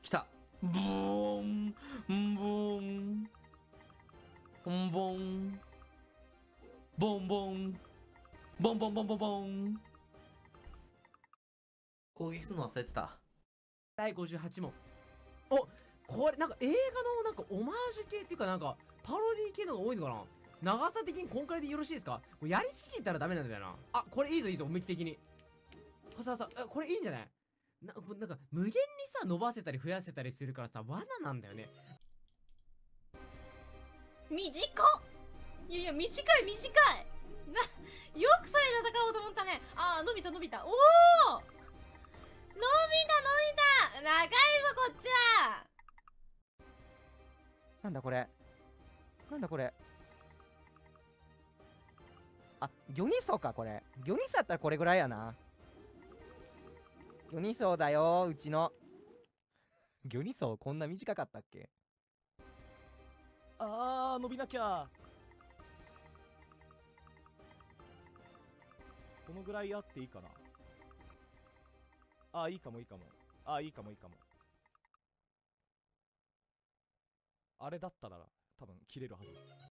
来た。ブーン、ブーン、ボンボン、ボンボン、ボンボンボンボンボン。攻撃するの忘れてた。 第58問。お、これなんか映画のなんかオマージュ系っていうかなんかパロディ系のが多いのかな。長さ的にこんくらいでよろしいですか。もうやりすぎたらダメなんだよな。あ、これいいぞいいぞ、向き的に。これいいんじゃない。なんか無限にさ伸ばせたり増やせたりするからさ、罠なんだよね。 短っ。いやいや、短い短いな。よくそれ戦おうと思ったね。あー、伸びた伸びた。おお、伸びた伸びた。長いぞこっちは。 なんだこれ。なんだこれ。あ、魚ニソかこれ。魚ニソやったらこれぐらいやな。魚ニソだよ、うちの。魚ニソこんな短かったっけ。 あー、伸びなきゃ。このぐらいあっていいかな。あー、いいかもいいかも。あー、いいかもいいかも。あれだったら多分切れるはず。